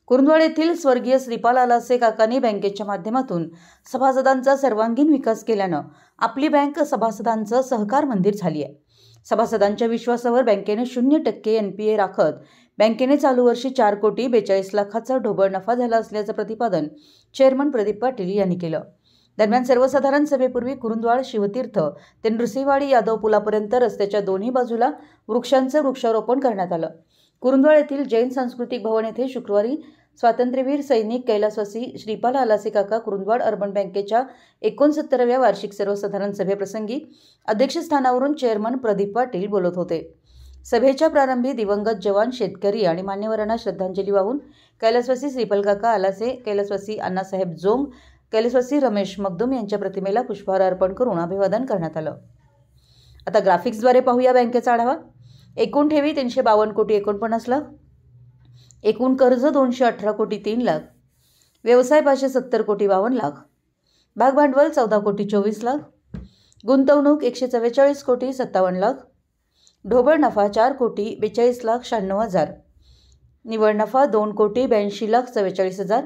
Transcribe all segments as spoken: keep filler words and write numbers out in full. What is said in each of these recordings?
कुरुंदवाड येथील स्वर्गीय श्रीपाल आलासे काकांनी बँकेच्या माध्यमातून सभासदांचा सर्वांगीण विकास केल्यानं आपली बँक सभासदांचं सहकार मंदिर झाली आहे। सभासदांच्या विश्वासावर बँकेने शून्य टक्के एन पी ए राखत बँकेने चालू वर्षी चार कोटी बेचाळीस लाखाचा ढोबळ नफा झाला असल्याचं प्रतिपादन चेअरमन प्रदीप पाटील यांनी केलं। दरम्यान सर्वसाधारण सभेपूर्वी कुरुंदवाड शिवतीर्थ ते नृसिंहवाडी यादव पुलापर्यंत रस्त्याच्या दोन्ही बाजूला वृक्षांचं वृक्षारोपण करण्यात आलं। कुरुंदवाड येथील जैन सांस्कृतिक भवन येथे शुक्रवारी स्वातंत्र्यवीर सैनिक कैलासवासी श्रीपाल आलासे काका कुरुंदवाड अर्बन बँकेच्या एकोणसत्तराव्या वार्षिक सर्वसाधारण सभेप्रसंगी अध्यक्षस्थानावरून चेअरमन प्रदीप पाटील बोलत होते। सभेच्या प्रारंभी दिवंगत जवान, शेतकरी आणि मान्यवरांना श्रद्धांजली वाहून कैलासवासी श्रीपाल काका आलासे, कैलासवासी अण्णासाहेब जोंग, कैलासवासी रमेश मगदुम यांच्या प्रतिमेला पुष्पहार अर्पण करून अभिवादन करण्यात आलं। आता ग्राफिक्सद्वारे पाहूया बँकेचा आढावा। एकूण ठेवी तीनशे बावन्न कोटी एकोणपन्नास लाख, एकूण कर्ज दोनशे अठरा कोटी तीन लाख, व्यवसाय पाचशे सत्तर कोटी बावन्न लाख, भागभांडवल चौदा कोटी चोवीस लाख, गुंतवणूक एकशे चव्वेचाळीस कोटी सत्तावन्न लाख, ढोबळ नफा चार कोटी बेचाळीस लाख शहाण्णव हजार, निव्वळ नफा दोन कोटी ब्याऐंशी लाख चव्वेचाळीस हजार,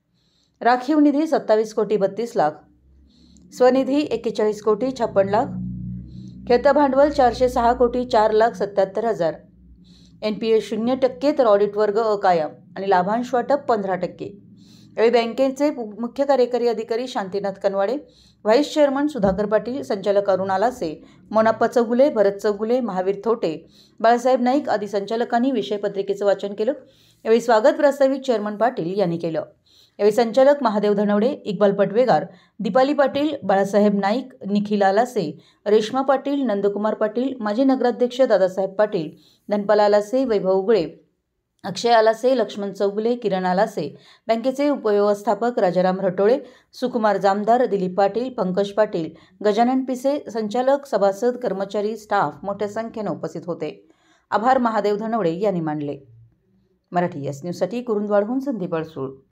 राखीव निधी सत्तावीस कोटी बत्तीस लाख, स्वनिधी एक्केचाळीस कोटी छप्पन्न लाख, खेळतं भांडवल चारशे सहा कोटी चार लाख सत्याहत्तर हजार, एन पी ए शून्य टक्के तर ऑडिट वर्ग अकायम आणि लाभांश वाटप पंधरा टक्के। यावेळी बँकेचे मुख्य कार्यकारी अधिकारी शांतीनाथ कनवाडे, व्हाईस चेअरमन सुधाकर पाटील, संचालक अरुण आलासे, मोनाप्पा चौगुले, भरत चौगुले, महावीर थोटे, बाळासाहेब नाईक आदी संचालकांनी विषय पत्रिकेचं वाचन केलं। यावेळी स्वागत प्रास्ताविक चेअरमन पाटील यांनी केलं। यावेळी संचालक महादेव धनवडे, इक्बाल पटवेगार, दीपाली पाटील, बाळासाहेब नाईक, निखिल आलासे, रेश्मा पाटील, नंदकुमार पाटील, माजी नगराध्यक्ष दादासाहेब पाटील, धनपाल आलासे, वैभव उगळे, अक्षय आलासे, लक्ष्मण चौगुले, किरण आलासे, बँकेचे उपव्यवस्थापक राजाराम रटोळे, सुकुमार जामदार, दिलीप पाटील, पंकज पाटील, गजानन पिसे, संचालक, सभासद, कर्मचारी, स्टाफ मोठ्या संख्येने उपस्थित होते। आभार महादेव धनवडे यांनी मानले। मराठी एस न्यूजसाठी कुरुंदवाडहून संदीप अडसूळ।